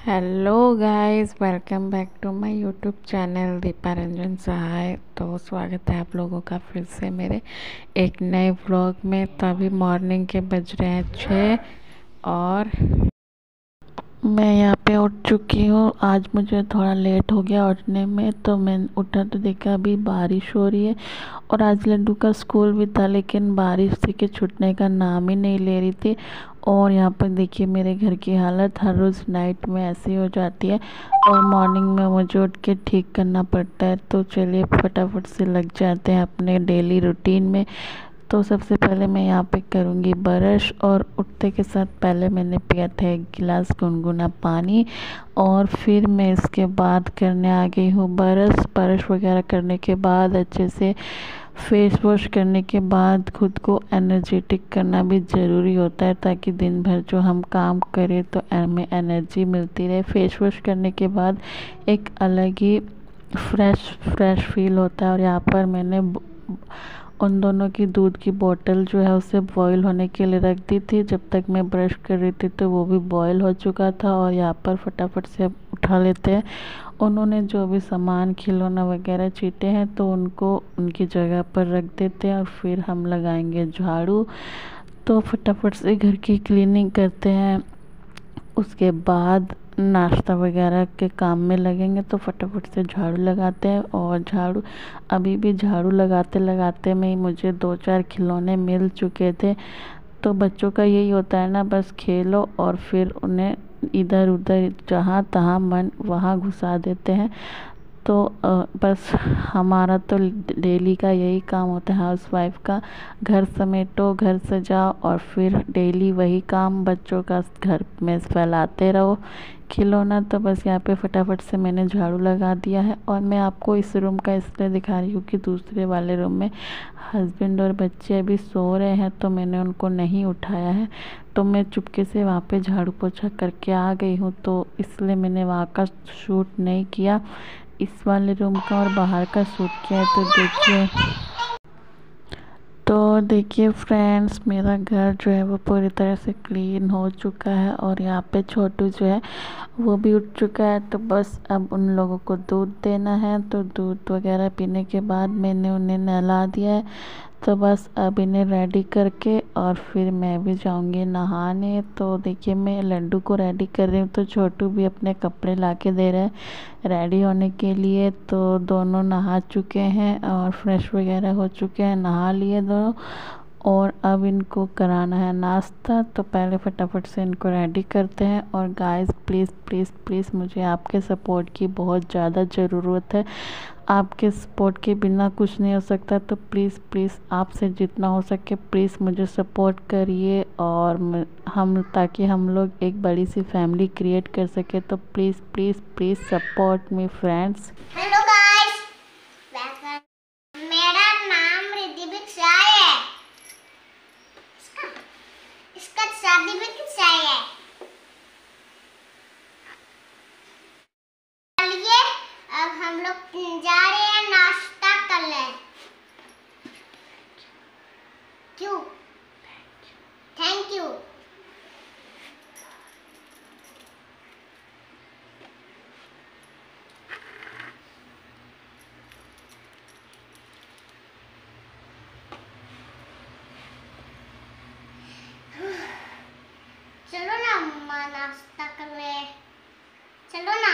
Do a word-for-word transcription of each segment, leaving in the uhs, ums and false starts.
Hello guys, welcome back to my YouTube channel Deepa Ranjan Sahay. तो स्वागत है आप लोगों का फिर से मेरे एक नए व्लॉग में। तो अभी मॉर्निंग के बज रहे हैं छः और मैं यहाँ पे उठ चुकी हूँ। आज मुझे थोड़ा लेट हो गया उठने में, तो मैं उठा तो देखा अभी बारिश हो रही है। और आज लड्डू का स्कूल भी था, लेकिन बारिश से के छूटने का नाम ही नहीं ले रही थी। और यहाँ पर देखिए मेरे घर की हालत हर रोज़ नाइट में ऐसी हो जाती है और मॉर्निंग में मुझे उठ के ठीक करना पड़ता है। तो चलिए फटाफट से लग जाते हैं अपने डेली रूटीन में। तो सबसे पहले मैं यहाँ पे करूँगी ब्रश, और उठते के साथ पहले मैंने पिया था एक गिलास गुनगुना पानी। और फिर मैं इसके बाद करने आ गई हूँ ब्रश ब्रश वगैरह करने के बाद अच्छे से फेस वॉश करने के बाद खुद को एनर्जेटिक करना भी ज़रूरी होता है, ताकि दिन भर जो हम काम करें तो हमें एनर्जी मिलती रहे। फेस वॉश करने के बाद एक अलग ही फ्रेश फ्रेश फील होता है। और यहाँ पर मैंने उन दोनों की दूध की बोतल जो है उसे बॉईल होने के लिए रख दी थी। जब तक मैं ब्रश कर रही थी तो वो भी बॉईल हो चुका था। और यहाँ पर फटाफट से अब उठा लेते हैं। उन्होंने जो भी सामान खिलौना वगैरह चीटे हैं तो उनको उनकी जगह पर रख देते हैं, और फिर हम लगाएंगे झाड़ू। तो फटाफट से घर की क्लीनिंग करते हैं, उसके बाद नाश्ता वगैरह के काम में लगेंगे। तो फटाफट से झाड़ू लगाते हैं। और झाड़ू अभी भी झाड़ू लगाते लगाते में ही मुझे दो चार खिलौने मिल चुके थे। तो बच्चों का यही होता है ना, बस खेलो और फिर उन्हें इधर उधर जहाँ तहाँ मन वहाँ घुसा देते हैं। तो बस हमारा तो डेली का यही काम होता है हाउसवाइफ का, घर समेटो, घर सजाओ, और फिर डेली वही काम बच्चों का घर में फैलाते रहो खिलौना। तो बस यहाँ पे फटाफट से मैंने झाड़ू लगा दिया है। और मैं आपको इस रूम का इसलिए दिखा रही हूँ कि दूसरे वाले रूम में हस्बैंड और बच्चे अभी सो रहे हैं, तो मैंने उनको नहीं उठाया है। तो मैं चुपके से वहाँ पे झाड़ू पोछा करके आ गई हूँ, तो इसलिए मैंने वहाँ का शूट नहीं किया, इस वाले रूम का और बाहर का शूट किया है। तो देखिए तो देखिए फ्रेंड्स, मेरा घर जो है वो पूरी तरह से क्लीन हो चुका है। और यहाँ पे छोटू जो है वो भी उठ चुका है। तो बस अब उन लोगों को दूध देना है। तो दूध वगैरह पीने के बाद मैंने उन्हें नहला दिया है। तो बस अब इन्हें रेडी करके और फिर मैं भी जाऊंगी नहाने। तो देखिए मैं लड्डू को रेडी कर रही हूँ, तो छोटू भी अपने कपड़े ला के दे रहे हैं रेडी होने के लिए। तो दोनों नहा चुके हैं और फ्रेश वगैरह हो चुके हैं, नहा लिए दोनों। और अब इनको कराना है नाश्ता। तो पहले फटाफट से इनको रेडी करते हैं। और गाइस प्लीज़ प्लीज़ प्लीज़ मुझे आपके सपोर्ट की बहुत ज़्यादा ज़रूरत है। आपके सपोर्ट के बिना कुछ नहीं हो सकता। तो प्लीज़ प्लीज़ आपसे जितना हो सके प्लीज़ मुझे सपोर्ट करिए, और हम ताकि हम लोग एक बड़ी सी फैमिली क्रिएट कर सके। तो please please please support me friends. Hello guys, मेरा नाम रिद्धि बिक्षाई है। इसका इसका शादी भी बिक्षाई है। चलिए अब हम लोग जा रहे हैं नाश्ता करने। क्यों? Thank you. चलो ना अम्मा, नाश्ता करने चलो ना।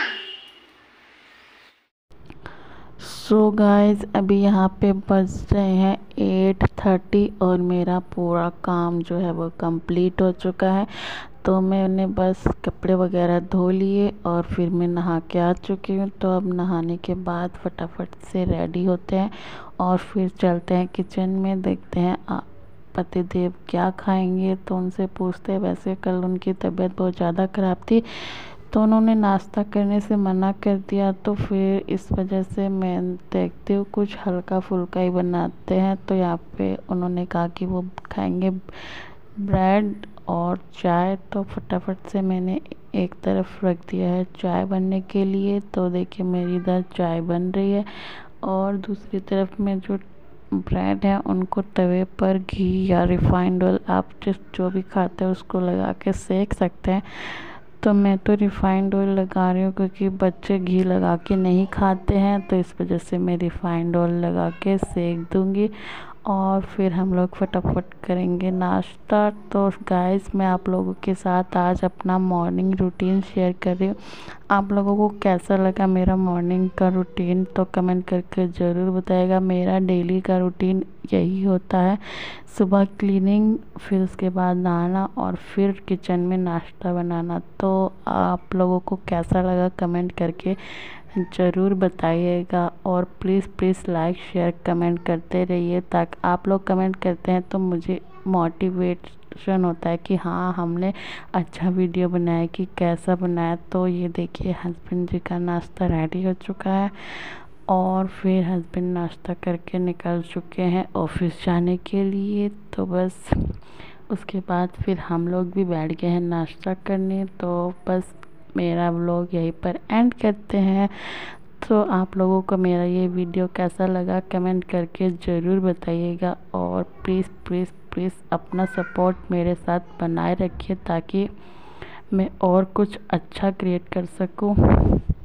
सो गाइस अभी यहाँ पे बज रहे हैं एट थर्टी और मेरा पूरा काम जो है वो कंप्लीट हो चुका है। तो मैंने बस कपड़े वगैरह धो लिए और फिर मैं नहा के आ चुकी हूँ। तो अब नहाने के बाद फटाफट से रेडी होते हैं और फिर चलते हैं किचन में, देखते हैं पतिदेव क्या खाएंगे। तो उनसे पूछते हैं, वैसे कल उनकी तबीयत बहुत ज़्यादा ख़राब थी तो उन्होंने नाश्ता करने से मना कर दिया। तो फिर इस वजह से मैं देखती हूँ कुछ हल्का फुल्का ही बनाते हैं। तो यहाँ पे उन्होंने कहा कि वो खाएंगे ब्रेड और चाय। तो फटाफट से मैंने एक तरफ रख दिया है चाय बनने के लिए। तो देखिए मेरी इधर चाय बन रही है, और दूसरी तरफ में जो ब्रेड है उनको तवे पर घी या रिफाइंड ऑयल, आप जिस जो भी खाते हैं उसको लगा के सेक सकते हैं। तो मैं तो रिफ़ाइंड ऑयल लगा रही हूँ क्योंकि बच्चे घी लगा के नहीं खाते हैं, तो इस वजह से मैं रिफ़ाइंड ऑयल लगा के सेक दूँगी और फिर हम लोग फटाफट करेंगे नाश्ता। तो गाइस मैं आप लोगों के साथ आज अपना मॉर्निंग रूटीन शेयर कर रही हूँ। आप लोगों को कैसा लगा मेरा मॉर्निंग का रूटीन तो कमेंट करके ज़रूर बताइएगा। मेरा डेली का रूटीन यही होता है, सुबह क्लीनिंग, फिर उसके बाद नहाना और फिर किचन में नाश्ता बनाना। तो आप लोगों को कैसा लगा कमेंट करके ज़रूर बताइएगा और please please like share comment करते रहिए, ताकि आप लोग कमेंट करते हैं तो मुझे मोटिवेशन होता है कि हाँ हमने अच्छा वीडियो बनाया, कि कैसा बनाया। तो ये देखिए हस्बैंड जी का नाश्ता रेडी हो चुका है और फिर हस्बैंड नाश्ता करके निकल चुके हैं ऑफिस जाने के लिए। तो बस उसके बाद फिर हम लोग भी बैठ गए हैं नाश्ता करने। तो बस मेरा व्लॉग यहीं पर एंड करते हैं। तो आप लोगों को मेरा ये वीडियो कैसा लगा कमेंट करके ज़रूर बताइएगा और प्लीज़ प्लीज़ प्लीज़ अपना सपोर्ट मेरे साथ बनाए रखिए ताकि मैं और कुछ अच्छा क्रिएट कर सकूं।